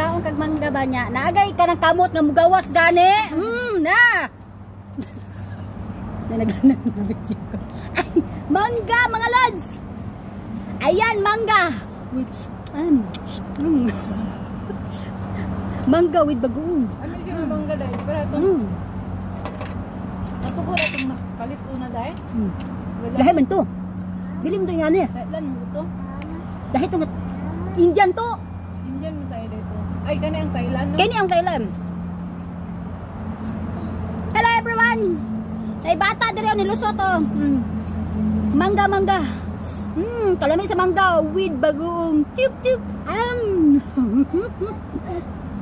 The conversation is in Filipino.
kaon kag mangga ba niya? Naagay ka ng kamot nga mugawas gani. Na. Nanagana na video ko. Ay, mangga mga lads. Ayan, mangga. Mangga with bagoong. Ano yung mangga dahil? Pero itong natugo na itong nakapalit una dahil? Dahil man to. Dilim to yan eh. Dahil lang ito? Dahil to Indian to. Indian mo tayo dito. Ay, kani ang Thailand. No? Kani ang Thailand. Hello everyone. Tay bata diri ni Lusot to. Mangga mangga. Kalamay sa mangga with bagoong tube tube.